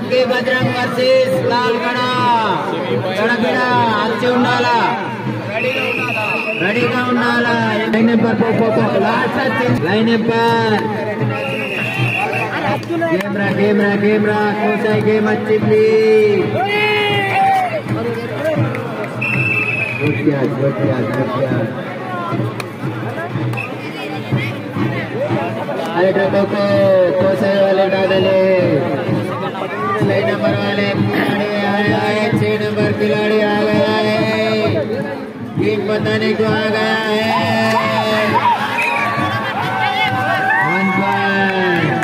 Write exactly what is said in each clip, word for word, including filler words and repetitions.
Vicky Bajrang versus Lal గడ గడబిడ అచ్చి ఉండాలా రెడీగా ఉండాలా లైన్ నెంబర్ లాస్ట్ వచ్చింది లైన్ నెంబర్ గేమ్రా గేమ్రా గేమ్రా కోసాయి గేమ్ వచ్చింది अरे टोटो को कोसे वाले डाले लाइन नंबर वाले खिलाड़ी आए आए छह नंबर खिलाड़ी आ गया है गेम बताने को आ गया है वन पॉइंट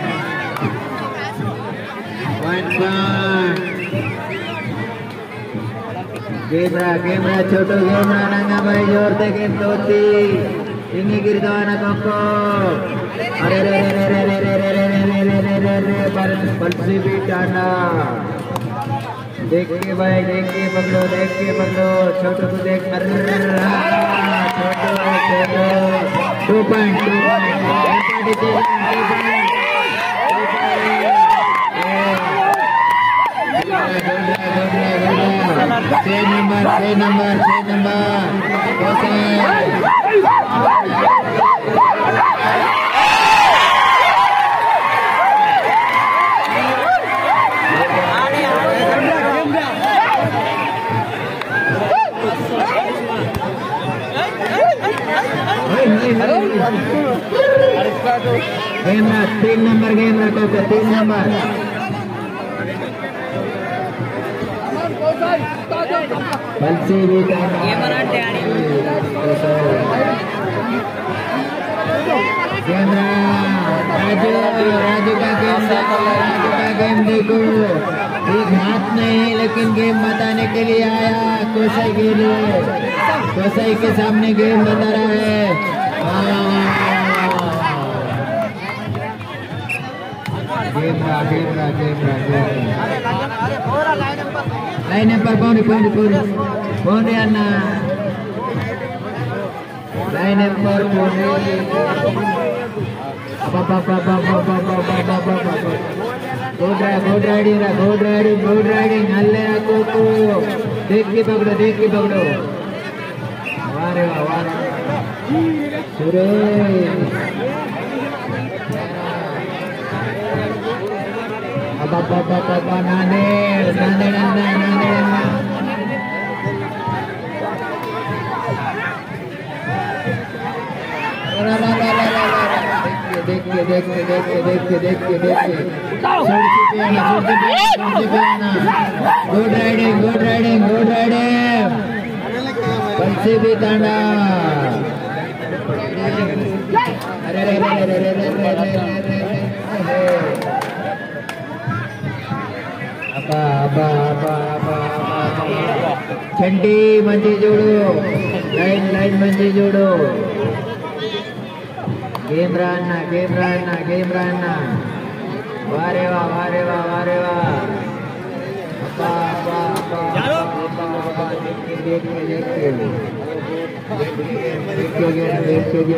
वन पॉइंट गेमरा गेमरा छोटो गेमरा नंगा भाई जोर से गेम तोती इंगी गिरदाना कोको अरे रे रे रे रे रे रे रे रे रे रे रे रे पर पलसी भी टाना देख के भाई देख के पकड़ो देख के पकड़ो छोटो को देख अरे छोटो छोटो टू पॉइंट टू छह नंबर छह नंबर छह नंबर गेमरा तीन नंबर गेमरा को तीन नंबर बल्सी भी गेमरा राजू राजू का गेम देखो राजू का गेम देखो एक हाथ नहीं है लेकिन गेम बताने के लिए आया कोसाई के लिए कोसाई के सामने गेम बता रहा है गेमरा गेमरा गेमरा लाइन नंबर कौन कौन कौन कौन है अन्ना लाइन नंबर कौन good good riding good riding good riding हल्ले को देख के पकड़ो देख के पकड़ो वारे वारे सुरेश अब अब अब अब नाने नाने नाने नाने देख के देख के देख के देख के देख के देख के good riding good riding good riding बल्सी भी तांडा अरे रे रे रे रे रे रे अबा अबा अबा अबा चंडी मंजी जोड़ो लाइन लाइन मंजी जोड़ो गेम राना गेम राना गेम राना वारे वाह वारे वाह वारे वाह अबा अबा अबा अबा देख के देख के देख के देख के देख के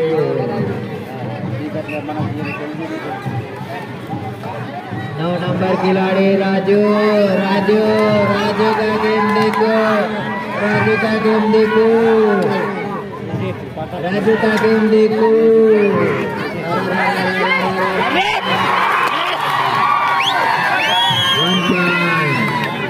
नौ नंबर खिलाड़ी राजू राजू राजू का गेम देखो राजू का गेम देखो राजू का गेम देखो one point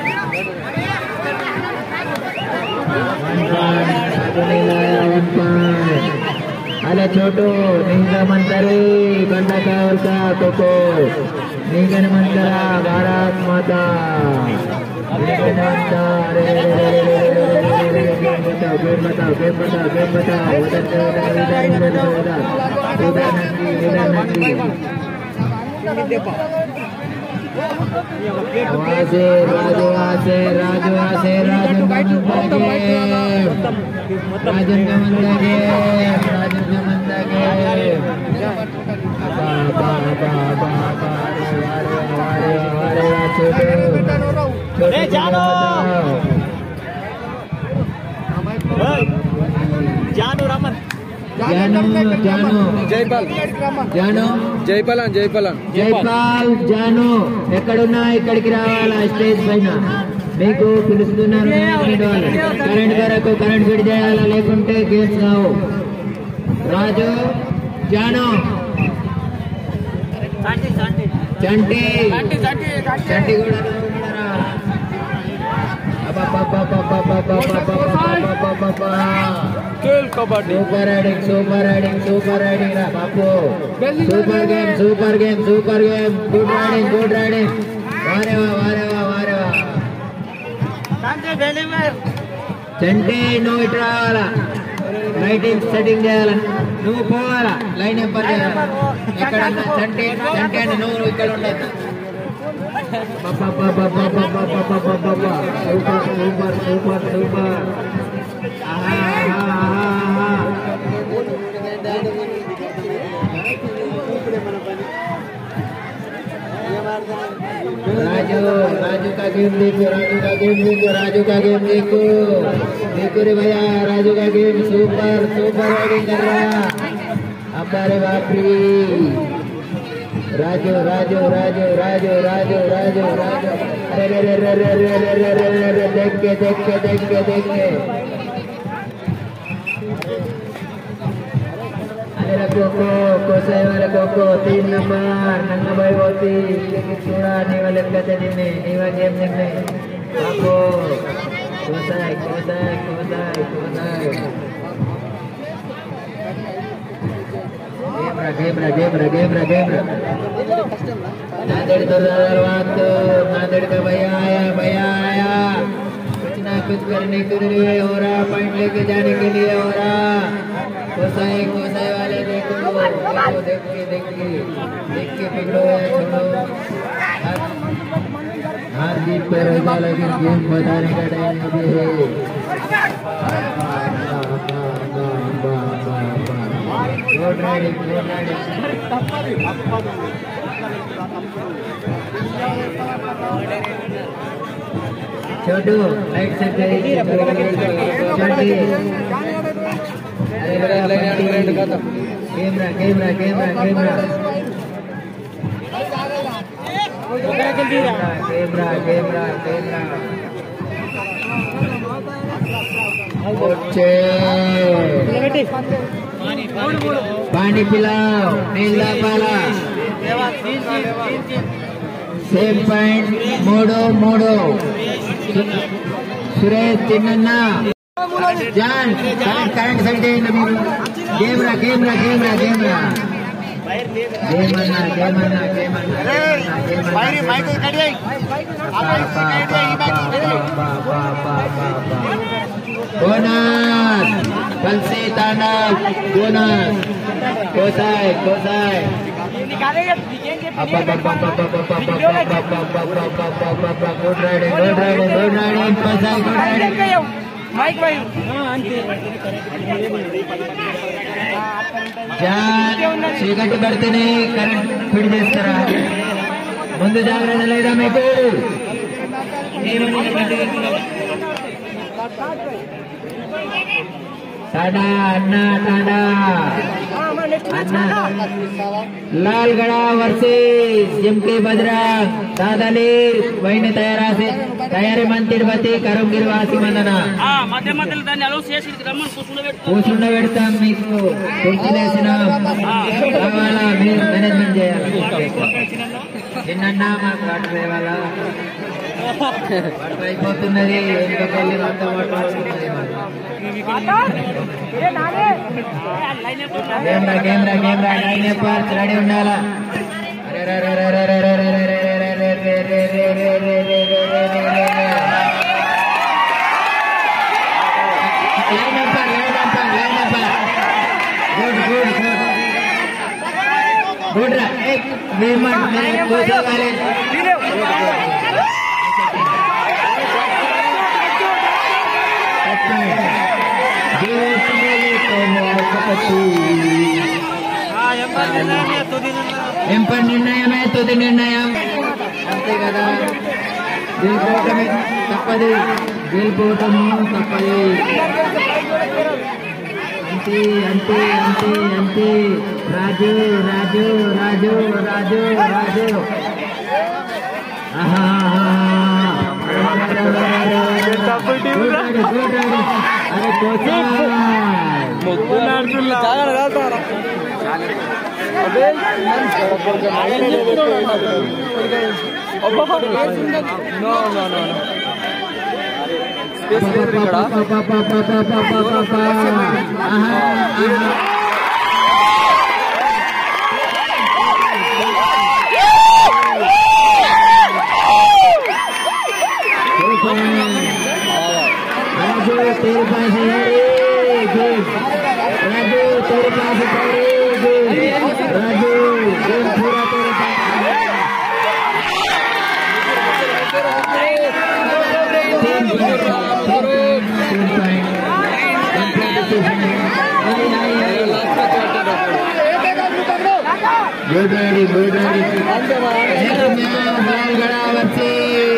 one point one point अरे छोटो निंगा मंतरी गंडा का कोको निंगन मंतरा भारत माता निंगन माता रे बताओ गेम बताओ गेम बताओ गेम बताओ उधर उधर उधर उधर उधर नंदी उधर नंदी आवाज़े राजू आसे राजू आसे राजू का राजन का मंदा गेम राजन का मंदा गेम बा बा बा बा बा वारे वारे वारे छोटे रे जानो जानो रामन జాను జాను జైపాల్ జాను జైపాలన్ జైపాలన్ జైపాల్ జాను ఎక్కడున్నా ఇక్కడికి రావాలా స్టేజ్ పైన మీకు పిలుస్తున్నారు కరెంట్ వరకు కరెంట్ ఫిట్ చేయాలా లేకుంటే గేమ్స్ కావు రాజు జాను చంటి చంటి కూడా super riding super riding super riding రా బాపు super game super game super game good riding good riding వారేవా వారేవా వారేవా చంటి నువ్వు ఇటు రావాలా లైటింగ్ సెట్టింగ్ చేయాల నువ్వు పోవాలా లైన్ నెంబర్ ఎక్కడ చంటి చంటి అంటే నువ్వు ఇక్కడ ఉండదు super super super super Raju Raju का गेम देखो राजू का गेम देखो राजू का गेम देखो देखो रे भैया राजू का गेम सुपर सुपर राइडिंग कर रहा हमारे बापरी राजू राजू राजू राजू राजू राजू राजू अरे रे रे रे रे रे रे रे रे रे देख के देख के देख के देख के अरे कोको कोसे वाले कोको तीन नंबर नंगा भाई होती चूड़ा नहीं वाले कहते दिन में नहीं वाले गेम दिन में आपको कोसाई कोसाई कोसाई कोसाई गेम रा गेम रा गेम रा गेम रा नादेड़ तो दरवाज़ नादेड़ का भैया आया भैया आया कुछ ना कुछ करने के लिए हो रहा पॉइंट लेके जाने के लिए हो रहा कोसाई कोसाई वाले देखो देखो देख के देख के देख के पकड़ो या छोड़ो हार जीत पे रहेगा लेकिन गेम बताने का टाइम अभी है गुड राइडिंग गुड राइडिंग छोटू लाइट सेट करिए camera camera camera camera camera camera camera पानी पिलाओ नीला पाला सेम पॉइंट मोड़ो मोड़ो सुरेश चिन्ना जान current side camera camera camera camera camera bonus कलसी तांडव बोनस कोसाई कोसाई good riding good riding good riding कोसाई गुड राइडिंग చీకటి పడితేనే కరెంట్ ఫిట్ చేస్తారా ముందు జాగ్రత్త లేదా మీకు टाडा अन्ना टाडा अन्ना लालगड़ा वर्सेस जिमके बजरंग दादाली वहीने तयार तयारी मंदिरपति करुंगिरवासी मंदना కూర్చుండ పెడతాం మీకు కుర్చీలేసిన కావాలా మీరు మేనేజ్మెంట్ చేయాలి నిన్నన్నా మాకు వాటర్ లేవాలా వాటర్ అయిపోతున్నది ఎందుకెళ్ళి అంత వాటర్ అవుతున్నది camera camera camera line park ready ఉండాలా गुड गुड गुड गुड एक मिनट मेरे कोच वाले ఎంపర్ నిర్ణయమే తుది నిర్ణయం అంతే కదా గెలిపోవటమే తప్పది గెలిపోవటము తప్పది aunty aunty aunty aunty Raju Raju Raju Raju Raju आहा अरे कोचा no no no no Good riding, good riding. Balgadavatsi.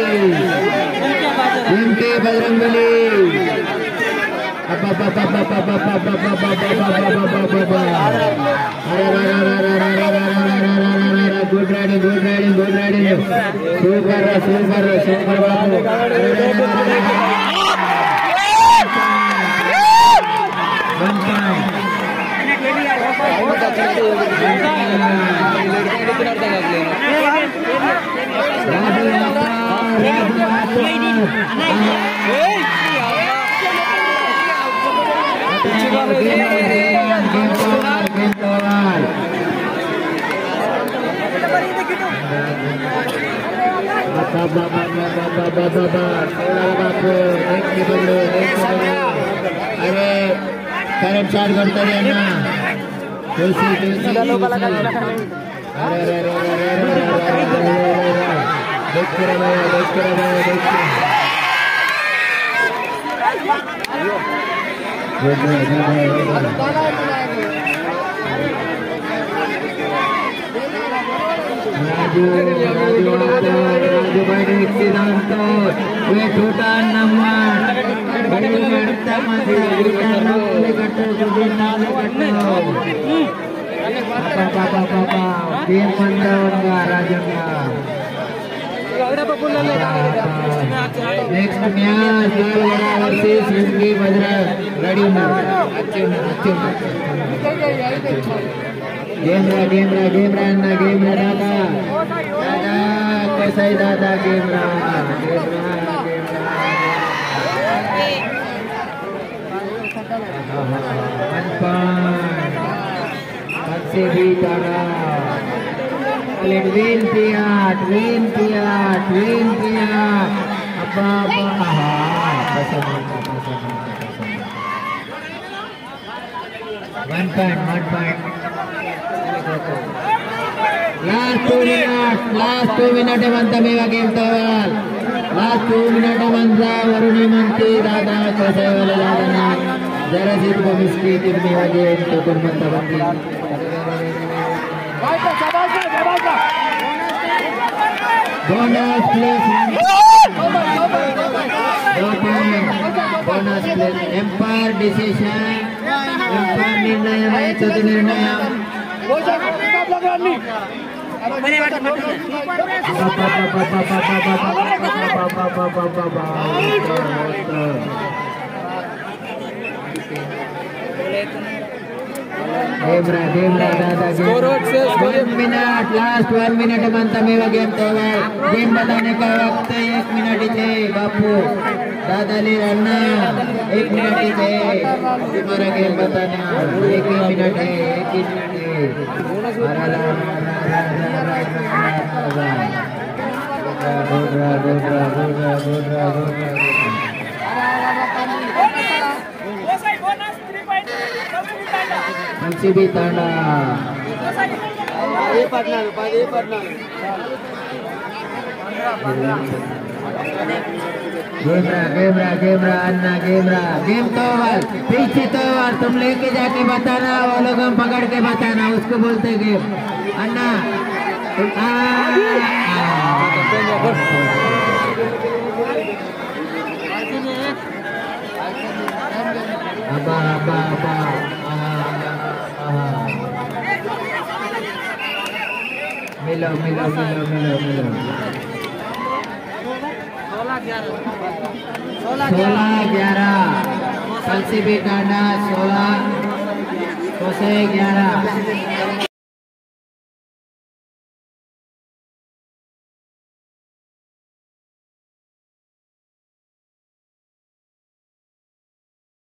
M K Bajrangbali. Abba abba abba abba abba abba abba abba abba. Good riding, good riding, good riding. Super, super, super babu. One point. अरे current charge करता है ना तुलसी तुलसी अरे अरे अरे देख कर भाई देख कर भाई देख कर राजू राजू राजू भाई सिद्धांत वे छोटा नंबर बड़ी गड़ता मत नाले कट्टो सुबह नाले कट्टो पापा पापा पापा गेम पंद्रह राजंगा नेक्स्ट मैच लालगढ़ वर्सेस विंगी बजरा रेडी गेम रा गेम रा गेम रा ना गेम रा दादा दादा कोसाई दादा गेम रा गेम रा गेम रा से भी तारा ट्वीन किया ट्वीन किया ट्वीन किया अब्बा अब्बा one point one point last two minute last two minute मंतमेव गेम तवाल लास्ट टू मिनट मंजा वरुणी मंत्री दादा कोसेवाले दादा जरा सीट को मिस्की तिरमी वाजे तो कुर्मंता बंदी bonus plus bonus plus empire decision empire निर्णय है चौथे निर्णय गेमरा गेमरा दादा one minute last one minute मंतमेव गेम तोवाल गेम बताने का वक्त एक मिनट ही थे बापू दादा ली रन्ना एक मिनट ही थे तुम्हारा गेम बताना एक ही मिनट है एक ही मिनट है गोडरा गोडरा गोडरा गोडरा गोडरा मंचिबी तांडा ये पढ़ना ये पढ़ना गेमरा गेमरा गेमरा अन्ना गेमरा गेम तो वाल पीछे तो वाल तुम लेके जाके बताना वो लोग हम पकड़ के बताना उसको बोलते गेम अन्ना अबा अबा अबा मिलो मिलो मिलो मिलो मिलो सोलह ग्यारह कल से भी कांडा सोलह सौ से ग्यारह